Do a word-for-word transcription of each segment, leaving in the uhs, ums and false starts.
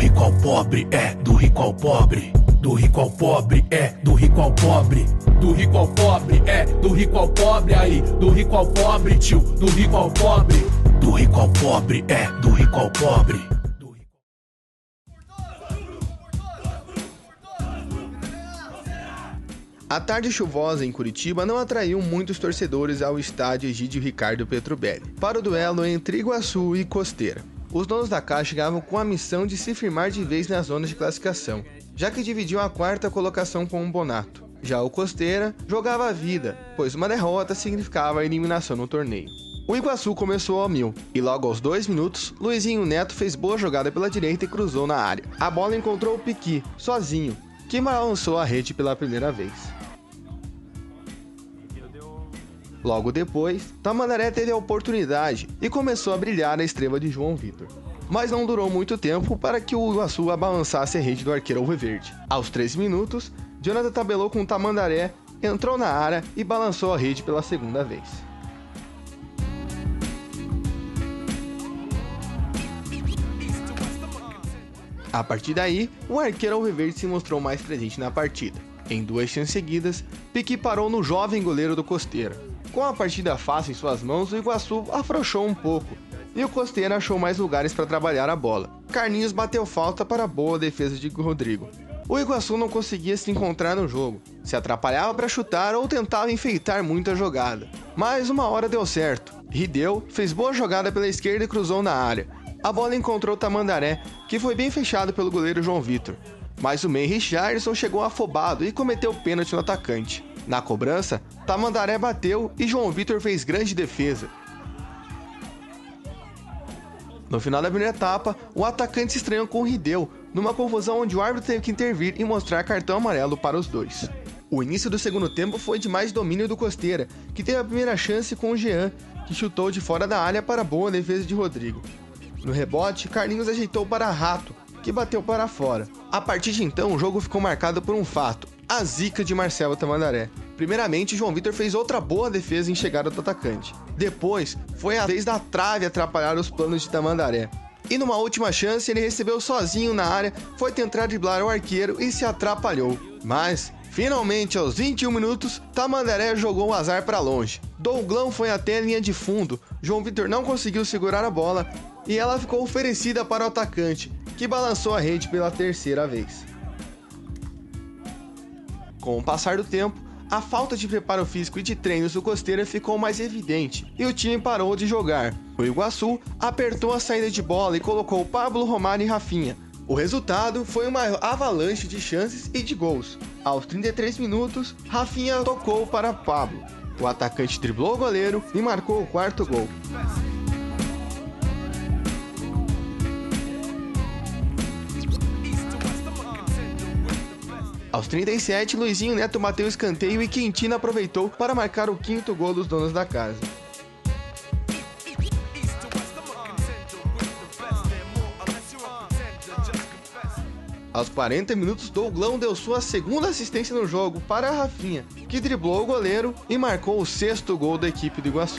rico ao pobre, é do rico ao pobre. Do rico ao pobre, é do rico ao pobre. Do rico ao pobre, é do rico ao pobre. Aí, do rico ao pobre, tio, do rico ao pobre. Do rico ao pobre, é do rico ao pobre. A tarde chuvosa em Curitiba não atraiu muitos torcedores ao estádio Egídio Ricardo Petrobelli para o duelo entre Iguaçu e Costeira. Os donos da casa chegavam com a missão de se firmar de vez na zona de classificação, já que dividiam a quarta colocação com o Bonato. Já o Costeira jogava a vida, pois uma derrota significava a eliminação no torneio. O Iguaçu começou ao mil, e logo aos dois minutos, Luizinho Neto fez boa jogada pela direita e cruzou na área. A bola encontrou o Piqui, sozinho, que balançou a rede pela primeira vez. Logo depois, Tamandaré teve a oportunidade e começou a brilhar a estrela de João Vitor. Mas não durou muito tempo para que o Iguaçu balançasse a rede do arqueiro alviverde. Aos treze minutos, Jonathan tabelou com Tamandaré, entrou na área e balançou a rede pela segunda vez. A partir daí, o arqueiro alviverde se mostrou mais presente na partida. Em duas chances seguidas, Piqui parou no jovem goleiro do Costeira. Com a partida fácil em suas mãos, o Iguaçu afrouxou um pouco, e o Costeira achou mais lugares para trabalhar a bola. Carlinhos bateu falta para a boa defesa de Rodrigo. O Iguaçu não conseguia se encontrar no jogo, se atrapalhava para chutar ou tentava enfeitar muito a jogada. Mas uma hora deu certo. Rideu fez boa jogada pela esquerda e cruzou na área. A bola encontrou Tamandaré, que foi bem fechado pelo goleiro João Vitor. Mas o meia Richardson chegou afobado e cometeu pênalti no atacante. Na cobrança, Tamandaré bateu e João Vitor fez grande defesa. No final da primeira etapa, o atacante se estranhou com o Rideu, numa confusão onde o árbitro teve que intervir e mostrar cartão amarelo para os dois. O início do segundo tempo foi de mais domínio do Costeira, que teve a primeira chance com o Jean, que chutou de fora da área para a boa defesa de Rodrigo. No rebote, Carlinhos ajeitou para Rato, que bateu para fora. A partir de então, o jogo ficou marcado por um fato: a zica de Marcelo Tamandaré. Primeiramente, João Vitor fez outra boa defesa em chegada do atacante. Depois, foi a vez da trave atrapalhar os planos de Tamandaré. E numa última chance, ele recebeu sozinho na área, foi tentar driblar o arqueiro e se atrapalhou. Mas, finalmente, aos vinte e um minutos, Tamandaré jogou o azar para longe. Douglão foi até a linha de fundo, João Vitor não conseguiu segurar a bola e ela ficou oferecida para o atacante, que balançou a rede pela terceira vez. Com o passar do tempo, a falta de preparo físico e de treinos do Costeira ficou mais evidente e o time parou de jogar. O Iguaçu apertou a saída de bola e colocou Pablo, Romário e Rafinha. O resultado foi uma avalanche de chances e de gols. Aos trinta e três minutos, Rafinha tocou para Pablo. O atacante driblou o goleiro e marcou o quarto gol. Aos trinta e sete, Luizinho Neto bateu o escanteio e Quintino aproveitou para marcar o quinto gol dos donos da casa. Aos quarenta minutos, Douglão deu sua segunda assistência no jogo para a Rafinha, que driblou o goleiro e marcou o sexto gol da equipe do Iguaçu.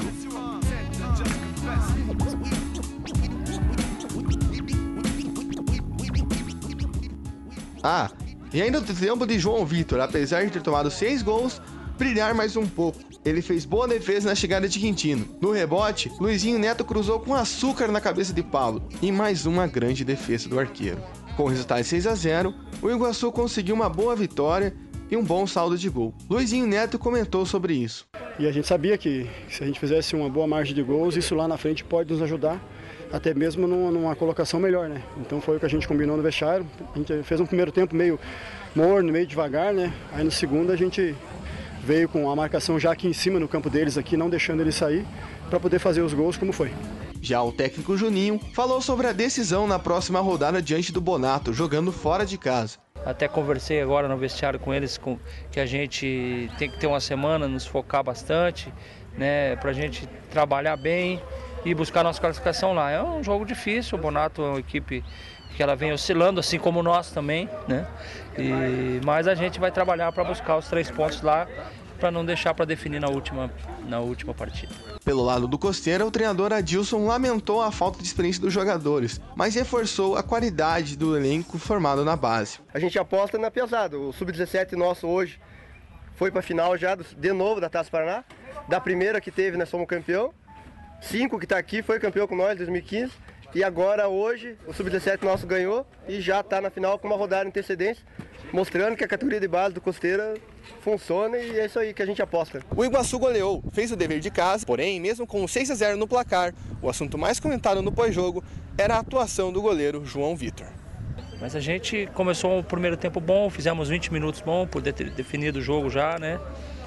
Ah, e ainda no tempo de João Vitor, apesar de ter tomado seis gols, brilhar mais um pouco. Ele fez boa defesa na chegada de Quintino. No rebote, Luizinho Neto cruzou com açúcar na cabeça de Paulo. E mais uma grande defesa do arqueiro. Com o resultado de seis a zero, o Iguaçu conseguiu uma boa vitória e um bom saldo de gol. Luizinho Neto comentou sobre isso. E a gente sabia que se a gente fizesse uma boa margem de gols, isso lá na frente pode nos ajudar, até mesmo numa, numa colocação melhor, né? Então foi o que a gente combinou no vestiário. A gente fez um primeiro tempo meio morno, meio devagar, né? Aí no segundo a gente veio com a marcação já aqui em cima no campo deles, aqui, não deixando eles sair, para poder fazer os gols como foi. Já o técnico Juninho falou sobre a decisão na próxima rodada diante do Bonato, jogando fora de casa. Até conversei agora no vestiário com eles com, que a gente tem que ter uma semana, nos focar bastante, né, para a gente trabalhar bem e buscar nossa classificação lá. É um jogo difícil, o Bonato é uma equipe que ela vem oscilando, assim como nós também, né? E, mas a gente vai trabalhar para buscar os três pontos lá para não deixar para definir na última, na última partida. Pelo lado do Costeira, o treinador Adilson lamentou a falta de experiência dos jogadores, mas reforçou a qualidade do elenco formado na base. A gente aposta na pesada. O sub dezessete nosso hoje foi para a final já, de novo, da Taça Paraná. Da primeira que teve, nós somos campeão. Cinco que está aqui foi campeão com nós em dois mil e quinze. E agora, hoje, o sub dezessete nosso ganhou e já está na final com uma rodada de antecedência, mostrando que a categoria de base do Costeira funciona e é isso aí que a gente aposta. O Iguaçu goleou, fez o dever de casa, porém, mesmo com seis a zero no placar, o assunto mais comentado no pós-jogo era a atuação do goleiro João Vitor. Mas a gente começou o primeiro tempo bom, fizemos vinte minutos bom, por ter definido o jogo já, né?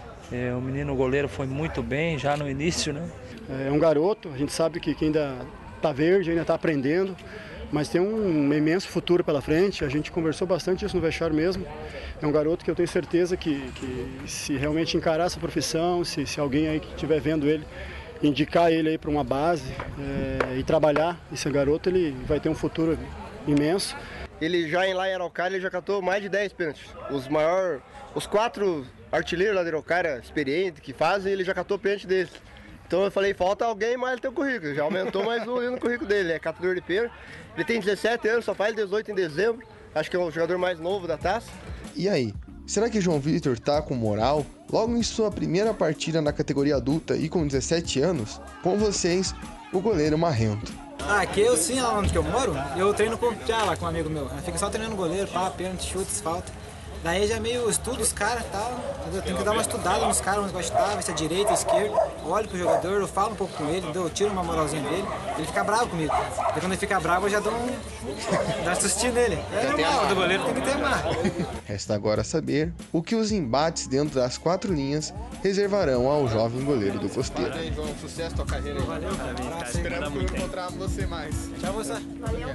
É, o menino goleiro foi muito bem já no início, né? É um garoto, a gente sabe que, que ainda está verde, ainda está aprendendo, mas tem um imenso futuro pela frente. A gente conversou bastante isso no vestiário mesmo. É um garoto que eu tenho certeza que, que se realmente encarar essa profissão, se, se alguém aí que estiver vendo ele, indicar ele aí para uma base é, e trabalhar esse garoto, ele vai ter um futuro imenso. Ele já em lá em Araucária, ele já catou mais de dez pênaltis. Os maiores, os quatro artilheiros lá de Araucária, experientes, que fazem, ele já catou pênalti deles. Então eu falei, falta alguém mais no teu currículo. Já aumentou mais um ali no currículo dele, é catador de pênalti. Ele tem dezessete anos, só faz dezoito em dezembro. Acho que é o jogador mais novo da taça. E aí, será que João Vitor tá com moral? Logo em sua primeira partida na categoria adulta e com dezessete anos, com vocês, o goleiro Marrento. Ah, aqui eu sim, lá onde que eu moro, eu treino com o Piá lá, com um amigo meu. Eu fico só treinando goleiro, pá, pênalti, chutes, falta. Daí já é meio estudo os caras e tal, entendeu? Tem que dar uma estudada nos caras, onde gosta de estar, ver se é direita, esquerda, olho pro jogador, eu falo um pouco com ele, entendeu? Eu tiro uma moralzinha dele, ele fica bravo comigo. E quando ele fica bravo eu já dou um, dou um sustinho nele. É normal, do goleiro tem que ter mar. Resta agora saber o que os embates dentro das quatro linhas reservarão ao jovem goleiro do Costeira. Parabéns, João, sucesso tua carreira aí. Valeu, cara. Esperamos encontrar você mais. Tchau, você. Valeu.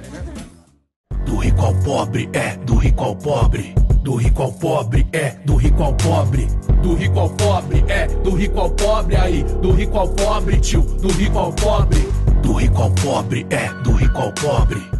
Do rico ao pobre, é, do rico ao pobre. Do rico ao pobre, é, do rico ao pobre. Do rico ao pobre, é, do rico ao pobre. Aí, do rico ao pobre, tio, do rico ao pobre. Do rico ao pobre, é, do rico ao pobre.